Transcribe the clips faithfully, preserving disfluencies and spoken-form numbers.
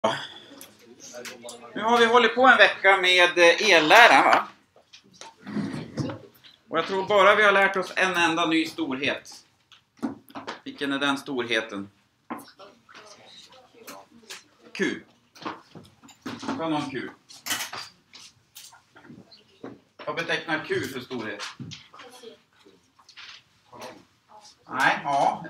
Nu har vi hållit på en vecka med ellära, va? Och jag tror bara vi har lärt oss en enda ny storhet. Vilken är den storheten? Q. Ta någon Q. Vad betecknar Q för storhet? Nej, ja.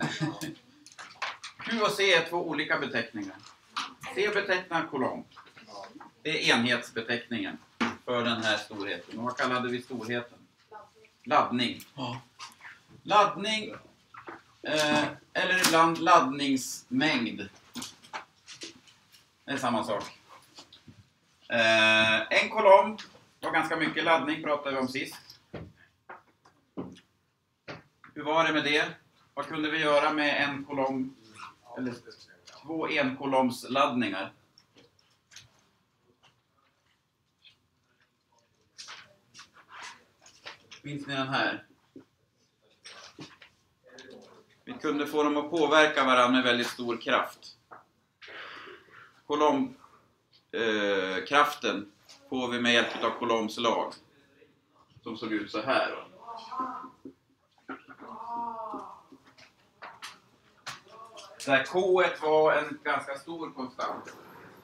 Q och C är två olika beteckningar. C betecknar kolomb. Det är enhetsbeteckningen för den här storheten. Och vad kallade vi storheten? Laddning. Ja. Laddning, eh, eller ibland laddningsmängd. Det är samma sak. Eh, en kolomb var ganska mycket laddning, pratade vi om sist. Hur var det med det? Vad kunde vi göra med en kolomb, eller två enkolombsladdningar? Minns ni den här? Vi kunde få dem att påverka varandra med väldigt stor kraft. Kolombkraften eh, får vi med hjälp av kolombslag. Som såg ut så här. Då. Där K ett var en ganska stor konstant.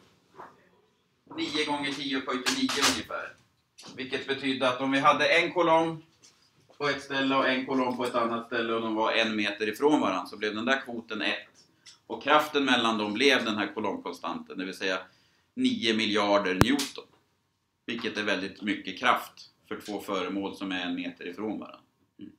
nio gånger tio upphöjt till nio ungefär. Vilket betyder att om vi hade en kolomb på ett ställe och en kolomb på ett annat ställe och de var en meter ifrån varandra, så blev den där kvoten ett. Och kraften mellan dem blev den här kolombkonstanten, det vill säga nio miljarder newton. Vilket är väldigt mycket kraft för två föremål som är en meter ifrån varandra. Mm.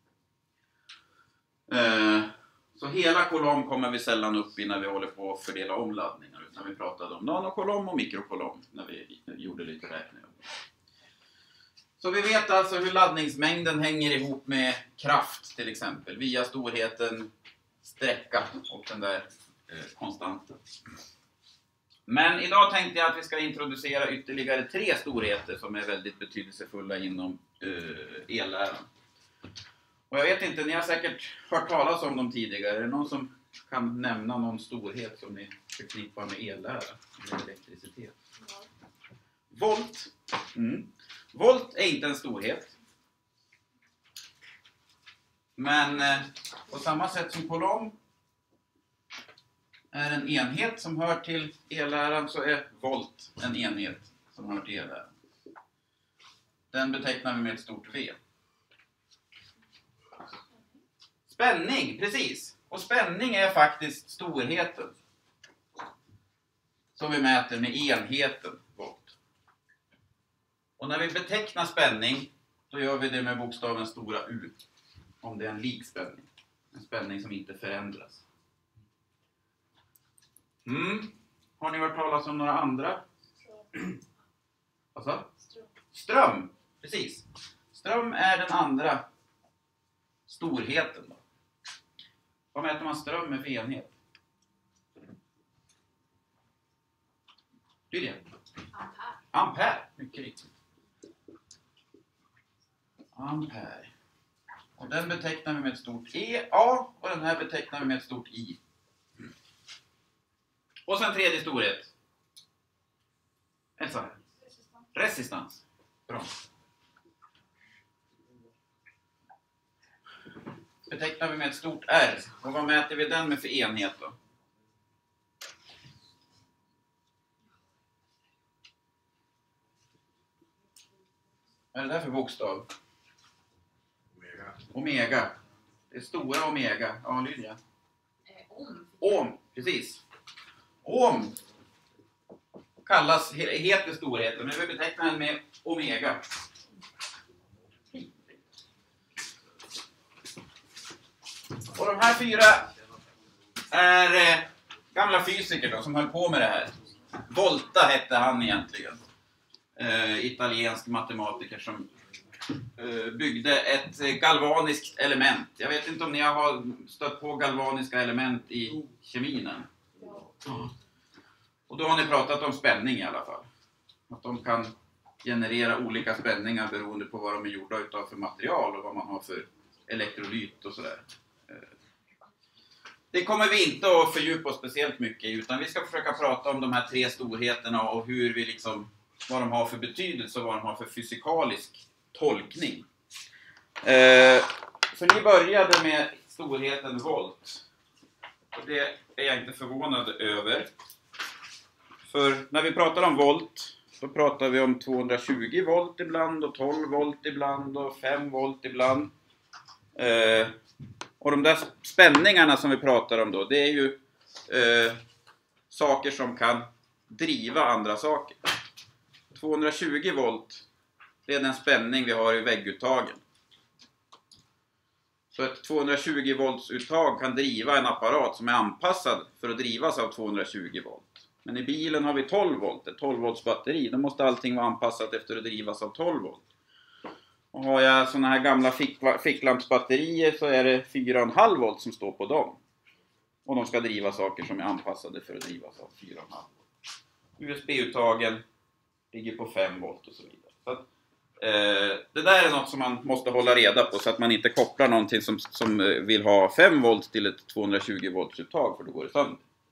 Eh, så hela kolomb kommer vi sällan upp i när vi håller på att fördela omladdningar. Utan vi pratade om nanokolomb och mikrokolomb när vi gjorde lite räkningar. Så vi vet alltså hur laddningsmängden hänger ihop med kraft till exempel. Via storheten sträcka och den där eh, konstanten. Men idag tänkte jag att vi ska introducera ytterligare tre storheter som är väldigt betydelsefulla inom eh, elläran. Och jag vet inte, ni har säkert hört talas om dem tidigare. Är det någon som kan nämna någon storhet som ni förknippar med ellära eller elektricitet? Volt. Mm. Volt är inte en storhet. Men eh, på samma sätt som kolomb är en enhet som hör till elläran, så är volt en enhet som hör till elläran. Den betecknar vi med ett stort V. Spänning, precis. Och spänning är faktiskt storheten som vi mäter med enheten volt. Och när vi betecknar spänning, då gör vi det med bokstaven stora U. Om det är en likspänning. En spänning som inte förändras. Mm. Har ni hört talas om några andra? Vad så? Ström. Ström, precis. Ström är den andra storheten. Då. Vad mäter man ström med för enhet? Det är det. Ampere. Ampere, mycket riktigt. Ampere. Och den betecknar vi med ett stort E, A, och den här betecknar vi med ett stort I. Mm. Och sen tredje storhet. Elsa. Resistans. Resistans. Bra. Betecknar vi med ett stort R. Och vad mäter vi den med för enhet då? Vad är det där för bokstav? Omega. Omega. Det är stora omega. Ja, Lydia. Eh, ohm. Ohm, precis. Ohm kallas, heter storheten, men vi betecknar den med omega. Och de här fyra är eh, gamla fysiker då, som höll på med det här. Volta hette han egentligen. Eh, italiensk matematiker som eh, byggde ett galvaniskt element. Jag vet inte om ni har stött på galvaniska element i kemin än. Mm. Och då har ni pratat om spänning i alla fall. Att de kan generera olika spänningar beroende på vad de är gjorda utav för material och vad man har för elektrolyt och sådär. det kommer vi inte att fördjupa oss speciellt mycket i, utan vi ska försöka prata om de här tre storheterna och hur vi liksom, vad de har för betydelse och vad de har för fysikalisk tolkning. Eh, för ni började med storheten volt. Och det är jag inte förvånad över. För när vi pratar om volt, då pratar vi om tvåhundratjugo volt ibland och tolv volt ibland och fem volt ibland. Eh, och de där spänningarna som vi pratar om då, det är ju eh, saker som kan driva andra saker. tvåhundratjugo volt, det är den spänning vi har i vägguttagen. Så ett tvåhundratjugo volts uttag kan driva en apparat som är anpassad för att drivas av tvåhundratjugo volt. Men i bilen har vi tolv volt, ett tolv volts batteri. Då måste allting vara anpassat efter att drivas av tolv volt. Och har jag såna här gamla fick, ficklampsbatterier så är det fyra komma fem volt som står på dem. Och de ska driva saker som är anpassade för att drivas av fyra komma fem volt. U S B-uttagen ligger på fem volt och så vidare. Så att, eh, det där är något som man måste hålla reda på så att man inte kopplar någonting som, som vill ha fem volt till ett tvåhundratjugo volts uttag, för då går det sönder.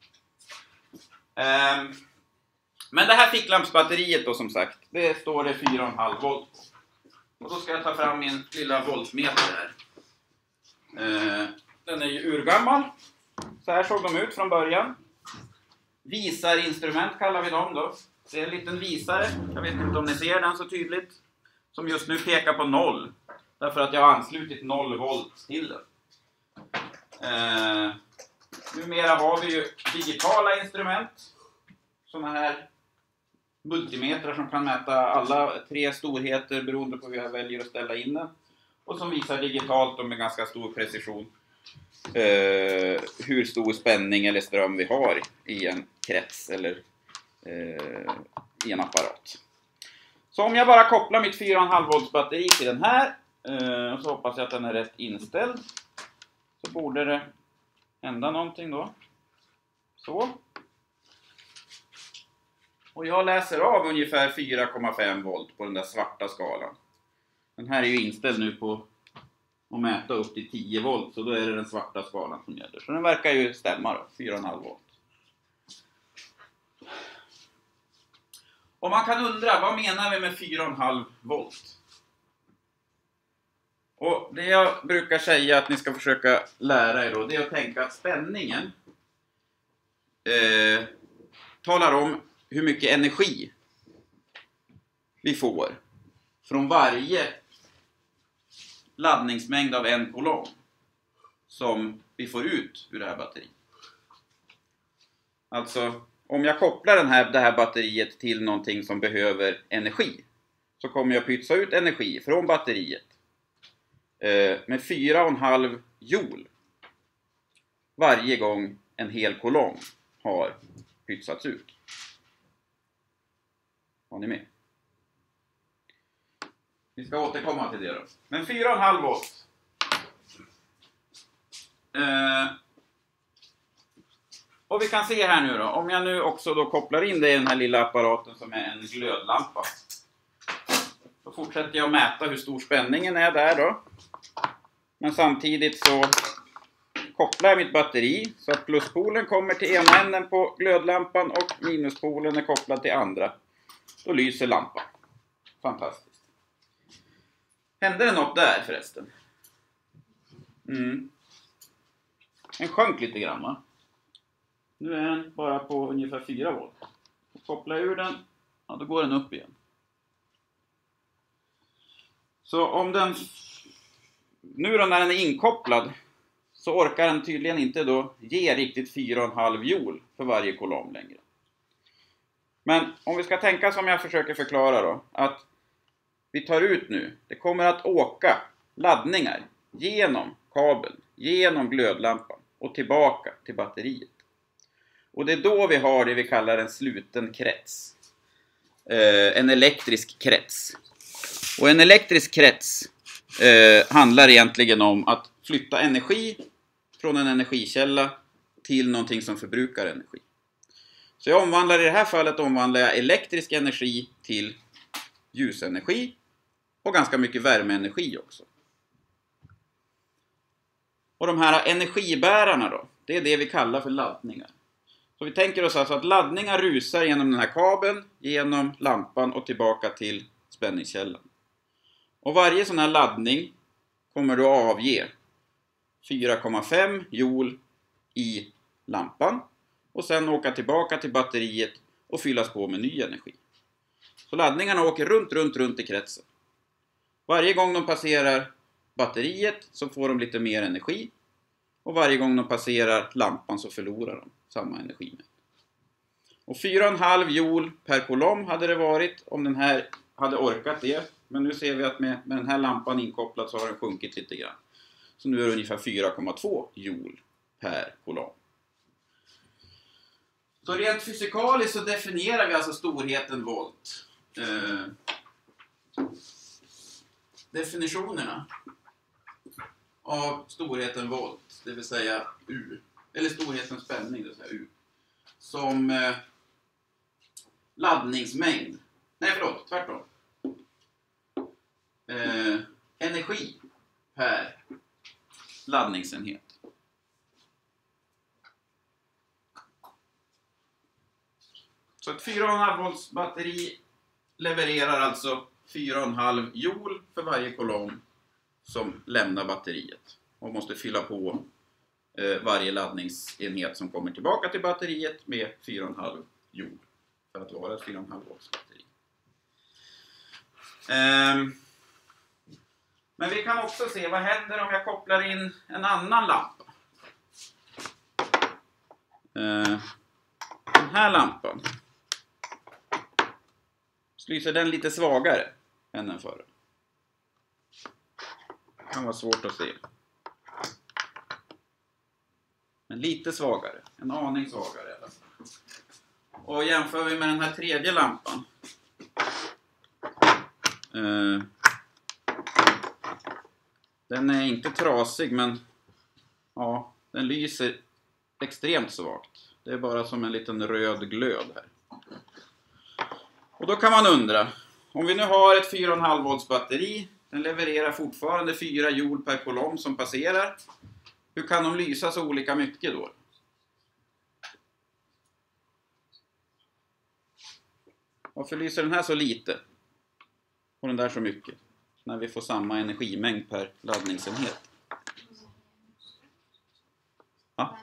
Eh, men det här ficklampsbatteriet då, som sagt, det står det fyra komma fem volt. Och då ska jag ta fram min lilla voltmeter här. Eh, den är ju urgammal. Så här såg de ut från början. Visarinstrument kallar vi dem då. Det är en liten visare. Jag vet inte om ni ser den så tydligt. Som just nu pekar på noll. Därför att jag har anslutit noll volt till den. Eh, numera har vi ju digitala instrument. Sådana här multimetrar som kan mäta alla tre storheter beroende på hur jag väljer att ställa in den. Och som visar digitalt och med ganska stor precision eh, hur stor spänning eller ström vi har i en krets eller eh, i en apparat. Så om jag bara kopplar mitt fyra komma fem volts batteri till den här eh, och så hoppas jag att den är rätt inställd, så borde det hända någonting då. Så. Och jag läser av ungefär fyra komma fem volt på den där svarta skalan. Den här är ju inställd nu på att mäta upp till tio volt, så då är det den svarta skalan som gäller. Så den verkar ju stämma då, fyra komma fem volt. Och man kan undra, vad menar vi med fyra komma fem volt? Och det jag brukar säga att ni ska försöka lära er då, det är att tänka att spänningen eh, talar om hur mycket energi vi får från varje laddningsmängd av en coulomb som vi får ut ur det här batteriet. Alltså, om jag kopplar den här, det här batteriet till någonting som behöver energi, så kommer jag pytsa ut energi från batteriet eh, med fyra komma fem joule varje gång en hel coulomb har pytsats ut. Har ni med? Vi ska återkomma till det då. Men fyra komma fem volt. Eh, och vi kan se här nu då. Om jag nu också då kopplar in det i den här lilla apparaten som är en glödlampa. Då fortsätter jag att mäta hur stor spänningen är där då. Men samtidigt så kopplar jag mitt batteri så att pluspolen kommer till ena änden på glödlampan och minuspolen är kopplad till andra. Då lyser lampan. Fantastiskt. Hände det något där förresten? Mm. Den sjönk lite grann, va? Nu är den bara på ungefär fyra volt. Och kopplar jag ur den, ja, då går den upp igen. Så om den... Nu då när den är inkopplad så orkar den tydligen inte då ge riktigt fyra komma fem joule för varje coulomb längre. Men om vi ska tänka som jag försöker förklara då, att vi tar ut nu, det kommer att åka laddningar genom kabeln, genom glödlampan och tillbaka till batteriet. Och det är då vi har det vi kallar en sluten krets. Eh, en elektrisk krets. Och en elektrisk krets eh, handlar egentligen om att flytta energi från en energikälla till någonting som förbrukar energi. Så jag omvandlar i det här fallet omvandlar jag elektrisk energi till ljusenergi och ganska mycket värmeenergi också. Och de här energibärarna då, det är det vi kallar för laddningar. Så vi tänker oss alltså att laddningar rusar genom den här kabeln, genom lampan och tillbaka till spänningskällan. Och varje sån här laddning kommer då avge fyra komma fem joule i lampan och sen åka tillbaka till batteriet och fyllas på med ny energi. Så laddningarna åker runt, runt, runt i kretsen. Varje gång de passerar batteriet så får de lite mer energi. Och varje gång de passerar lampan så förlorar de samma energimängd. Och fyra komma fem joule per coulomb hade det varit om den här hade orkat det. Men nu ser vi att med, med den här lampan inkopplad så har den sjunkit lite grann. Så nu är det ungefär fyra komma två joule per coulomb. Så rent fysikaliskt så definierar vi alltså storheten volt. Eh, definitionerna av storheten volt, det vill säga U, eller storheten spänning, det vill säga U, som eh, laddningsmängd. Nej, förlåt, tvärtom. Eh, energi per laddningsenhet. Så ett fyra komma fem volts batteri levererar alltså fyra komma fem joule för varje coulomb som lämnar batteriet. Och måste fylla på eh, varje laddningsenhet som kommer tillbaka till batteriet med fyra komma fem joule. För att vara ett fyra komma fem volts batteri. Ehm. Men vi kan också se vad händer om jag kopplar in en annan lampa. Ehm. Den här lampan. Så lyser den lite svagare än den förra. Det kan vara svårt att se. Men lite svagare. En aning svagare i alla fall. Och jämför vi med den här tredje lampan. Eh, den är inte trasig, men ja, den lyser extremt svagt. Det är bara som en liten röd glöd här. Och då kan man undra, om vi nu har ett fyra komma fem volts batteri, den levererar fortfarande fyra joule per coulomb som passerar. Hur kan de lysa så olika mycket då? Varför lyser den här så lite och den där så mycket? När vi får samma energimängd per laddningsenhet. Ja.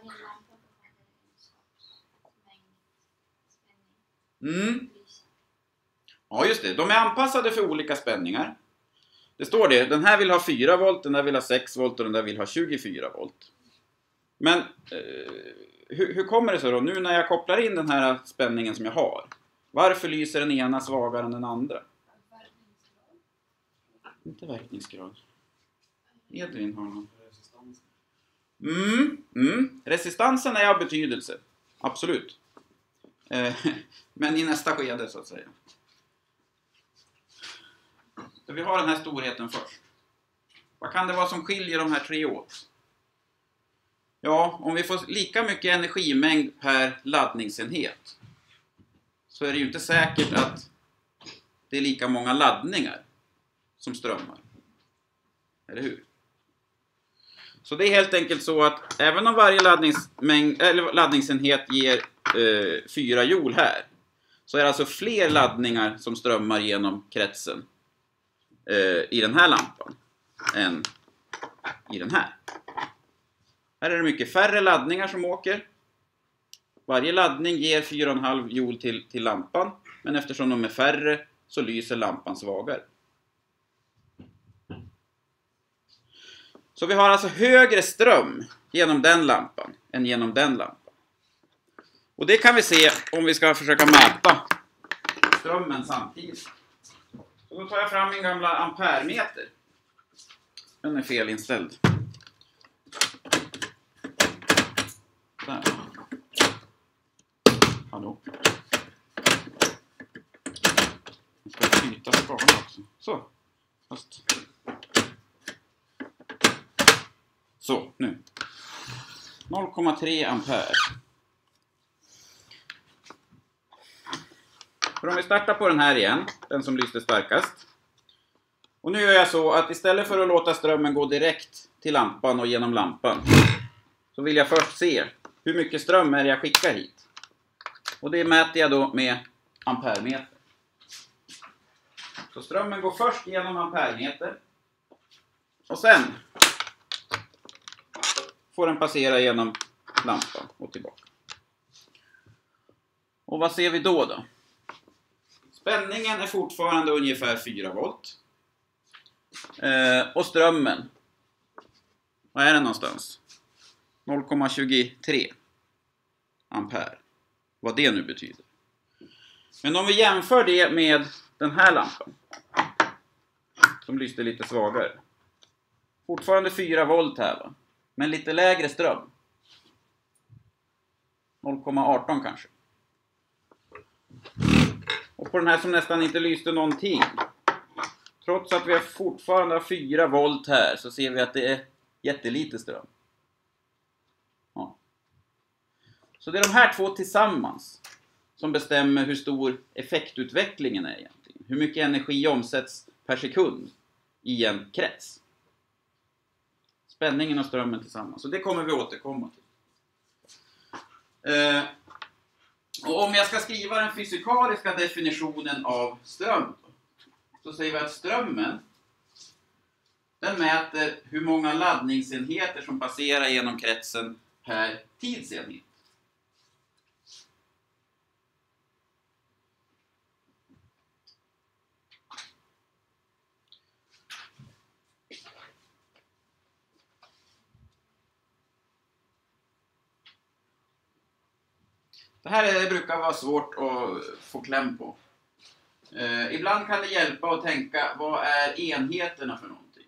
Mm. Ja, just det. De är anpassade för olika spänningar. Det står det. Den här vill ha fyra volt, den där vill ha sex volt och den där vill ha tjugofyra volt. Men eh, hur, hur kommer det sig då? Nu när jag kopplar in den här spänningen som jag har. Varför lyser den ena svagare än den andra? Inte verkningsgrad. Edvin har någon. Mm, mm. Resistansen är av betydelse. Absolut. Eh, men i nästa skede så att säga. Så vi har den här storheten först. Vad kan det vara som skiljer de här tre åt? Ja, om vi får lika mycket energimängd per laddningsenhet så är det ju inte säkert att det är lika många laddningar som strömmar. Eller hur? Så det är helt enkelt så att även om varje laddningsmängd, eller laddningsenhet ger eh, fyra joule här, så är det alltså fler laddningar som strömmar genom kretsen eh, i den här lampan än i den här. Här är det mycket färre laddningar som åker. Varje laddning ger fyra komma fem joule till, till lampan, men eftersom de är färre så lyser lampan svagare. Så vi har alltså högre ström genom den lampan än genom den lampan. Och det kan vi se om vi ska försöka mäta strömmen samtidigt. Så då tar jag fram min gamla ampermeter. Den är felinställd. Där. Hallå. Jag ska byta skalan också. Så. Fast. Så, nu. noll komma tre ampere. För om vi startar på den här igen, den som lyste starkast. Och nu gör jag så att istället för att låta strömmen gå direkt till lampan och genom lampan, så vill jag först se hur mycket ström är det jag skickar hit. Och det mäter jag då med ampermeter. Så strömmen går först genom ampermeter. Och sen får den passera genom lampan och tillbaka. Och vad ser vi då då? Spänningen är fortfarande ungefär fyra volt. Eh, och strömmen, vad är den någonstans? noll komma tjugotre ampere. Vad det nu betyder. Men om vi jämför det med den här lampan, som lyste lite svagare. Fortfarande fyra volt här, va? Men lite lägre ström. noll komma arton kanske. Och på den här som nästan inte lyste någonting, trots att vi har fortfarande fyra volt här, så ser vi att det är jättelite ström. Ja. Så det är de här två tillsammans som bestämmer hur stor effektutvecklingen är egentligen. Hur mycket energi omsätts per sekund i en krets. Spänningen och strömmen tillsammans. Så det kommer vi återkomma till. Eh, och om jag ska skriva den fysikaliska definitionen av ström, så säger vi att strömmen, den mäter hur många laddningsenheter som passerar genom kretsen per tidsenhet. Det här är, det brukar vara svårt att få kläm på. Eh, ibland kan det hjälpa att tänka, vad är enheterna för någonting?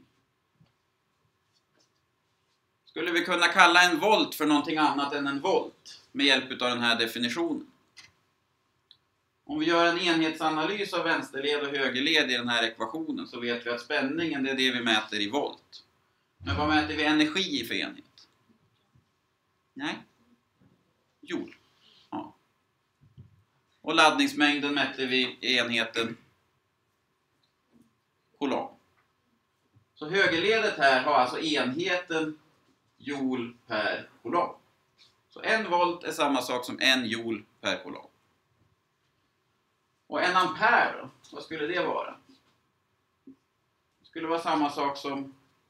Skulle vi kunna kalla en volt för någonting annat än en volt med hjälp av den här definitionen? Om vi gör en enhetsanalys av vänsterled och högerled i den här ekvationen, så vet vi att spänningen, det är det vi mäter i volt. Men vad mäter vi energi i för enhet? Nej. Joule. Ja. Och laddningsmängden mätte vi i enheten coulomb. Så högerledet här har alltså enheten joule per coulomb. Så en volt är samma sak som en joule per coulomb. Och en ampere då? Vad skulle det vara? Det skulle vara samma sak som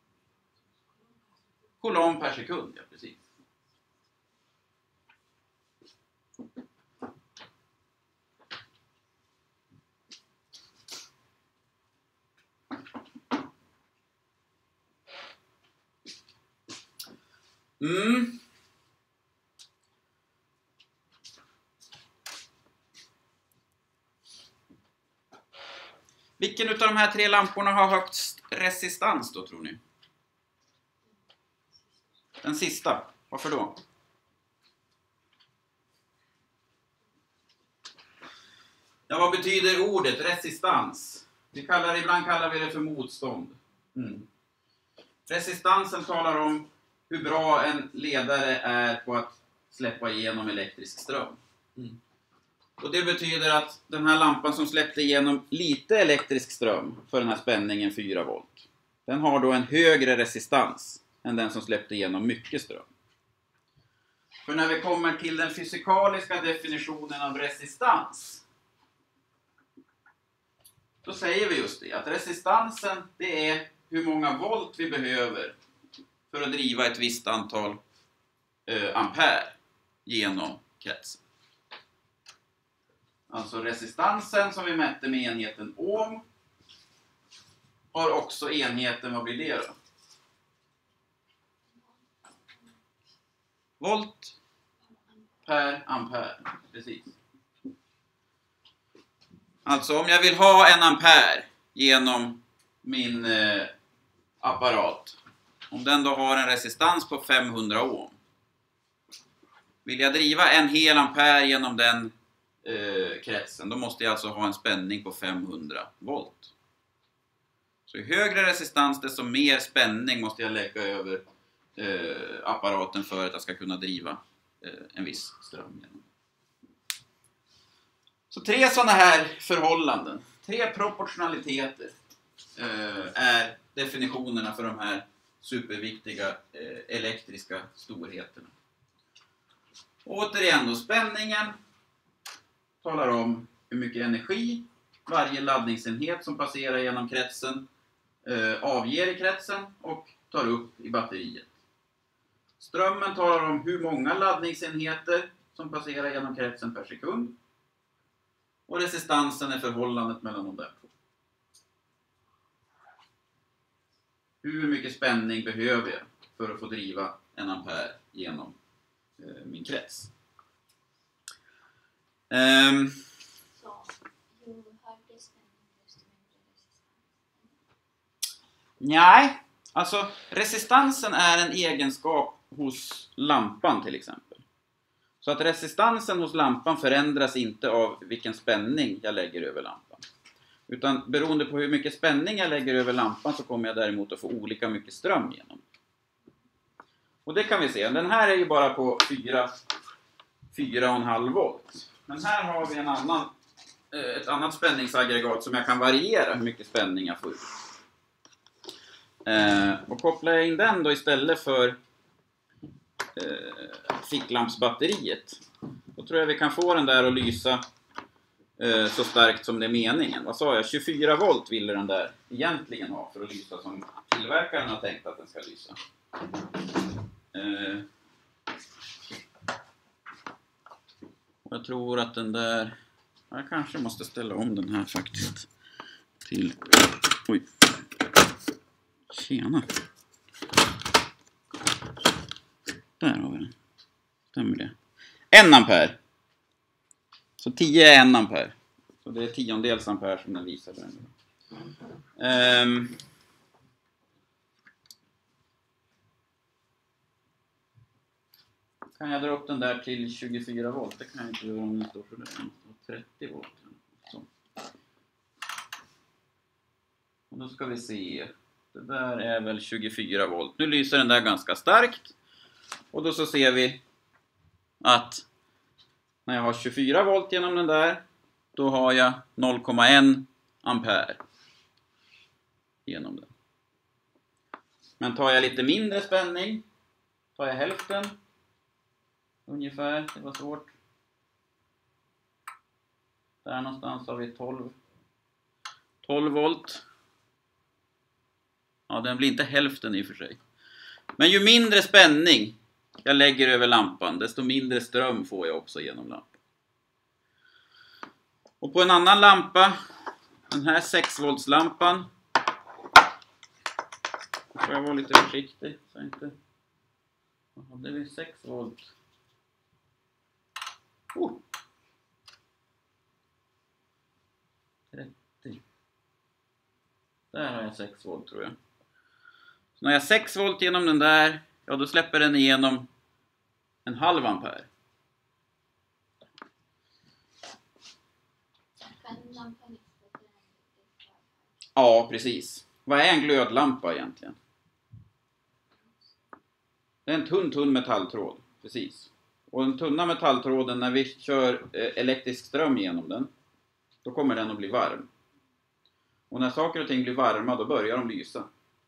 coulomb per sekund, ja precis. Mm. Vilken av de här tre lamporna har högst resistans då, tror ni? Den sista. Varför då? Ja, vad betyder ordet resistans? Vi kallar, ibland kallar vi det för motstånd. Mm. Resistansen talar om hur bra en ledare är på att släppa igenom elektrisk ström. Mm. Och det betyder att den här lampan som släppte igenom lite elektrisk ström för den här spänningen fyra volt, den har då en högre resistans än den som släppte igenom mycket ström. För när vi kommer till den fysikaliska definitionen av resistans, då säger vi just det, att resistansen, det är hur många volt vi behöver för att driva ett visst antal eh, ampere genom kretsen. Alltså resistansen som vi mätte med enheten ohm har också enheten, vad blir det då? Volt per ampere, precis. Alltså om jag vill ha en ampere genom min eh, apparat, om den då har en resistans på femhundra ohm, vill jag driva en hel ampere genom den eh, kretsen, då måste jag alltså ha en spänning på femhundra volt. Så ju högre resistans, desto mer spänning måste jag lägga över eh, apparaten för att jag ska kunna driva eh, en viss ström genom. Så tre sådana här förhållanden, tre proportionaliteter eh, är definitionerna för de här superviktiga eh, elektriska storheterna. Återigen då, spänningen talar om hur mycket energi varje laddningsenhet som passerar genom kretsen eh, avger i kretsen och tar upp i batteriet. Strömmen talar om hur många laddningsenheter som passerar genom kretsen per sekund. Och resistansen är förhållandet mellan de där två. Hur mycket spänning behöver jag för att få driva en ampere genom eh, min krets? Um, Så, ju högre spänning desto mindre resistans. nej, alltså resistansen är en egenskap hos lampan till exempel. Så att resistansen hos lampan förändras inte av vilken spänning jag lägger över lampan. Utan beroende på hur mycket spänning jag lägger över lampan så kommer jag däremot att få olika mycket ström genom. Och det kan vi se. Den här är ju bara på fyra komma fem volt. Men här har vi en annan, ett annat spänningsaggregat som jag kan variera hur mycket spänning jag får ut. Och kopplar jag in den då istället för ficklampsbatteriet, då tror jag vi kan få den där att lysa eh, så starkt som det är meningen. Vad sa jag? tjugofyra volt ville den där egentligen ha för att lysa som tillverkaren har tänkt att den ska lysa. Eh, och jag tror att den där, jag kanske måste ställa om den här faktiskt till, oj, tjena. Där har vi den. Stämmer det? En ampere. Så tio är en ampere. Så det är tiondels ampere som den visar den. Um, kan jag dra upp den där till tjugofyra volt? Det kan jag inte göra om den står för det. trettio volt. Så. Och då ska vi se. Det där är väl tjugofyra volt. Nu lyser den där ganska starkt. Och då så ser vi att när jag har tjugofyra volt genom den där, då har jag noll komma en ampere genom den. Men tar jag lite mindre spänning, tar jag hälften ungefär, det var svårt. Där någonstans har vi tolv, tolv volt. Ja, den blir inte hälften i och för sig. Men ju mindre spänning jag lägger över lampan, desto mindre ström får jag också genom lampan. Och på en annan lampa, den här sex volts lampan, får jag vara lite försiktig så inte. Vad hade vi? sex volt. Oh. trettio. Där har jag sex volt tror jag. Så när jag har sex volt genom den där, ja då släpper den igenom en halv ampere. Ja, precis. Vad är en glödlampa egentligen? Det är en tunn, tunn metalltråd. Precis. Och den tunna metalltråden, när vi kör elektrisk ström genom den, då kommer den att bli varm. Och när saker och ting blir varma, då börjar de lysa.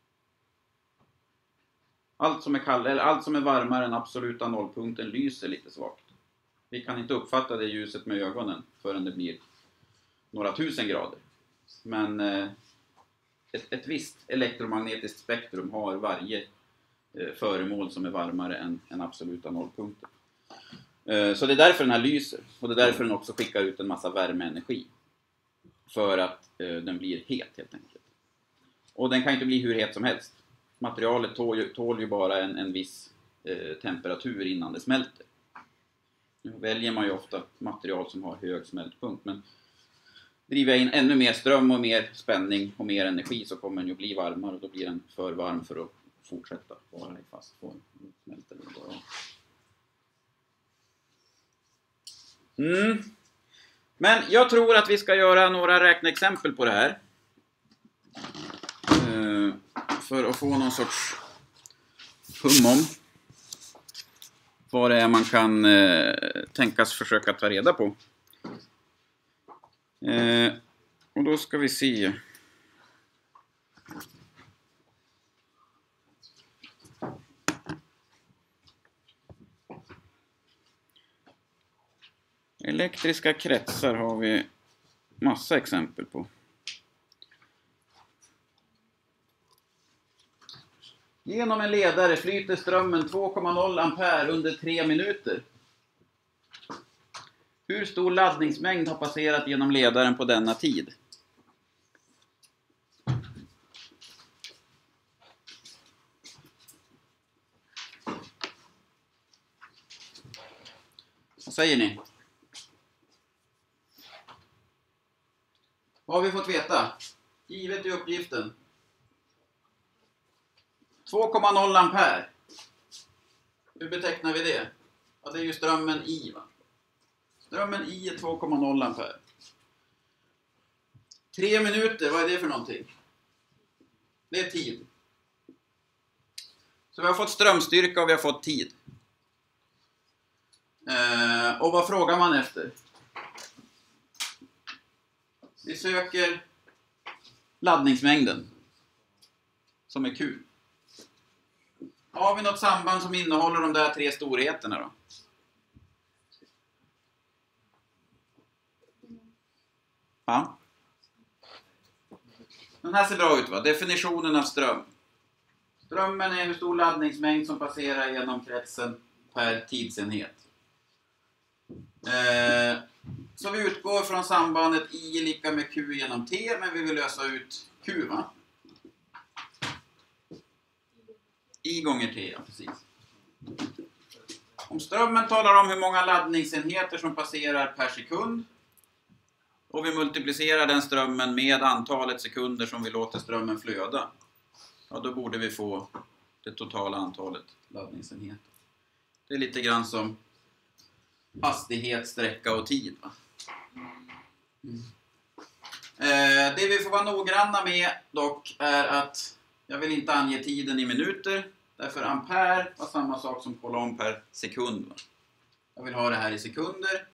Allt som är kall, eller allt som är varmare än absoluta nollpunkten lyser lite svagt. Vi kan inte uppfatta det ljuset med ögonen förrän det blir några tusen grader. Men eh, ett, ett visst elektromagnetiskt spektrum har varje eh, föremål som är varmare än, än absoluta nollpunkten. Eh, så det är därför den här lyser. Och det är därför den också skickar ut en massa värmeenergi. För att eh, den blir het helt enkelt. Och den kan inte bli hur het som helst. Materialet tål ju, tål ju bara en, en viss eh, temperatur innan det smälter. Nu väljer man ju ofta material som har hög smältpunkt. Men driver jag in ännu mer ström och mer spänning och mer energi så kommer den ju bli varmare. Och då blir den för varm för att fortsätta vara i fast form. Smälter det bara. Mm. Men jag tror att vi ska göra några räkneexempel på det här. Uh, för att få någon sorts hum om vad det är man kan uh, tänkas försöka ta reda på. Uh, och då ska vi se. Elektriska kretsar har vi massa exempel på. Genom en ledare flyter strömmen två komma noll ampere under tre minuter. Hur stor laddningsmängd har passerat genom ledaren på denna tid? Vad säger ni? Vad har vi fått veta? Givet i uppgiften. två komma noll ampere. Hur betecknar vi det? Ja, det är ju strömmen I, va? Strömmen I är två komma noll ampere. Tre minuter, vad är det för någonting? Det är tid. Så vi har fått strömstyrka och vi har fått tid. Eh, och vad frågar man efter? Vi söker laddningsmängden. Som är Q. Har vi något samband som innehåller de där tre storheterna då? Ja. Den här ser bra ut, va? Definitionen av ström. Strömmen är hur stor laddningsmängd som passerar genom kretsen per tidsenhet. Eh, så vi utgår från sambandet I är lika med Q genom T, men vi vill lösa ut Q, va? I gånger T, ja, precis. Om strömmen talar om hur många laddningsenheter som passerar per sekund och vi multiplicerar den strömmen med antalet sekunder som vi låter strömmen flöda, ja, då borde vi få det totala antalet laddningsenheter. Det är lite grann som hastighet, sträcka och tid, va? Mm. Eh, det vi får vara noggranna med dock är att jag vill inte ange tiden i minuter, därför ampere var samma sak som coulomb per sekund, va? Jag vill ha det här i sekunder.